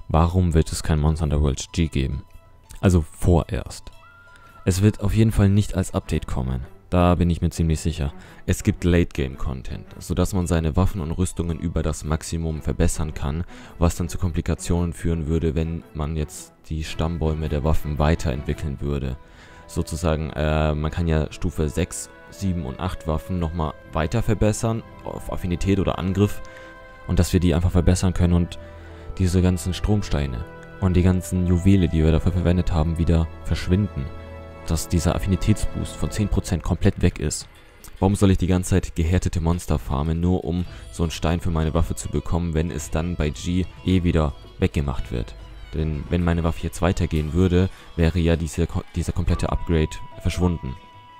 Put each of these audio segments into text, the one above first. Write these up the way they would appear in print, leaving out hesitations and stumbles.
Warum wird es kein Monster Hunter World G geben? Also vorerst. Es wird auf jeden Fall nicht als Update kommen. Da bin ich mir ziemlich sicher. Es gibt Late-Game-Content, sodass man seine Waffen und Rüstungen über das Maximum verbessern kann, was dann zu Komplikationen führen würde, wenn man jetzt die Stammbäume der Waffen weiterentwickeln würde. Sozusagen, man kann ja Stufe 6, 7 und 8 Waffen nochmal weiter verbessern, auf Affinität oder Angriff, und dass wir die einfach verbessern können und diese ganzen Stromsteine und die ganzen Juwele, die wir dafür verwendet haben, wieder verschwinden. Dass dieser Affinitätsboost von 10% komplett weg ist. Warum soll ich die ganze Zeit gehärtete Monster farmen, nur um so einen Stein für meine Waffe zu bekommen, wenn es dann bei G wieder weggemacht wird? Denn wenn meine Waffe jetzt weitergehen würde, wäre ja dieser komplette Upgrade verschwunden.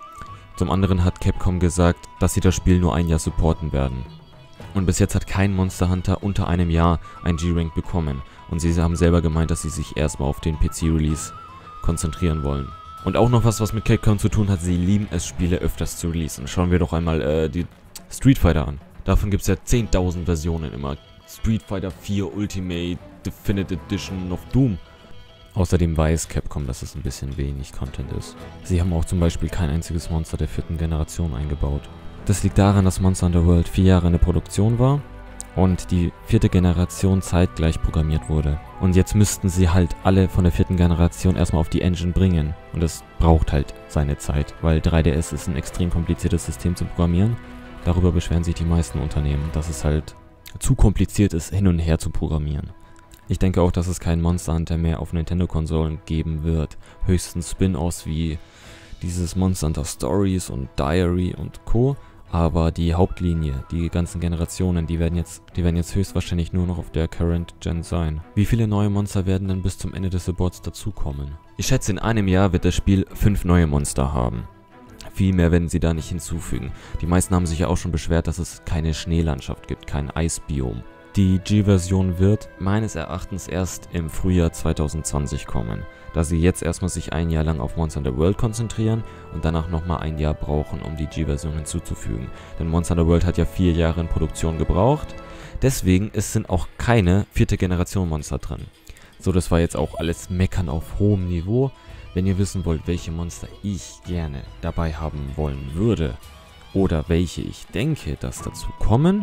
Zum anderen hat Capcom gesagt, dass sie das Spiel nur ein Jahr supporten werden. Und bis jetzt hat kein Monster Hunter unter einem Jahr ein G-Rank bekommen. Und sie haben selber gemeint, dass sie sich erstmal auf den PC-Release konzentrieren wollen. Und auch noch was mit Capcom zu tun hat, sie lieben es, Spiele öfters zu releasen. Schauen wir doch einmal die Street Fighter an. Davon gibt es ja 10.000 Versionen immer. Street Fighter 4 Ultimate Definitive Edition of Doom. Außerdem weiß Capcom, dass es ein bisschen wenig Content ist. Sie haben auch zum Beispiel kein einziges Monster der 4. Generation eingebaut. Das liegt daran, dass Monster Hunter World 4 Jahre in der Produktion war und die 4. Generation zeitgleich programmiert wurde. Und jetzt müssten sie halt alle von der 4. Generation erstmal auf die Engine bringen. Und das braucht halt seine Zeit, weil 3DS ist ein extrem kompliziertes System zu programmieren. Darüber beschweren sich die meisten Unternehmen, dass es halt zu kompliziert ist, hin und her zu programmieren. Ich denke auch, dass es keinen Monster Hunter mehr auf Nintendo-Konsolen geben wird. Höchstens Spin-offs wie dieses Monster Hunter Stories und Diary und Co. Aber die Hauptlinie, die ganzen Generationen, die werden jetzt höchstwahrscheinlich nur noch auf der Current Gen sein. Wie viele neue Monster werden denn bis zum Ende des Supports dazukommen? Ich schätze, in einem Jahr wird das Spiel 5 neue Monster haben. Viel mehr werden sie da nicht hinzufügen. Die meisten haben sich ja auch schon beschwert, dass es keine Schneelandschaft gibt, kein Eisbiom. Die G-Version wird meines Erachtens erst im Frühjahr 2020 kommen, da sie jetzt erstmal sich ein Jahr lang auf Monster Hunter World konzentrieren und danach nochmal ein Jahr brauchen, um die G-Version hinzuzufügen. Denn Monster Hunter World hat ja 4 Jahre in Produktion gebraucht, deswegen sind auch keine 4. Generation Monster drin. So, das war jetzt auch alles Meckern auf hohem Niveau. Wenn ihr wissen wollt, welche Monster ich gerne dabei haben wollen würde oder welche ich denke, dass dazu kommen,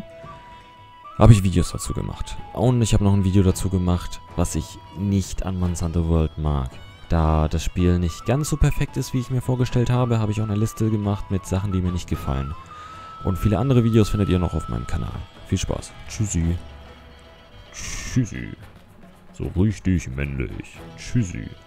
habe ich Videos dazu gemacht. Und ich habe noch ein Video dazu gemacht, was ich nicht an Monster Hunter World mag. Da das Spiel nicht ganz so perfekt ist, wie ich mir vorgestellt habe, habe ich auch eine Liste gemacht mit Sachen, die mir nicht gefallen. Und viele andere Videos findet ihr noch auf meinem Kanal. Viel Spaß. Tschüssi. Tschüssi. So richtig männlich. Tschüssi.